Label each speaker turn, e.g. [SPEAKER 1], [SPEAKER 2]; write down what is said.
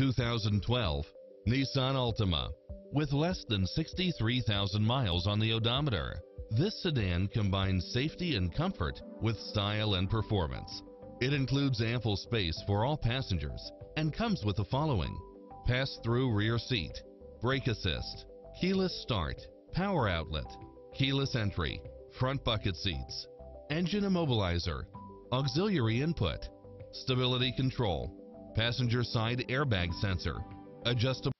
[SPEAKER 1] 2012 Nissan Altima. With less than 63,000 miles on the odometer, this sedan combines safety and comfort with style and performance. It includes ample space for all passengers and comes with the following: pass-through rear seat, brake assist, keyless start, power outlet, keyless entry, front bucket seats, engine immobilizer, auxiliary input, stability control, passenger side airbag sensor, adjustable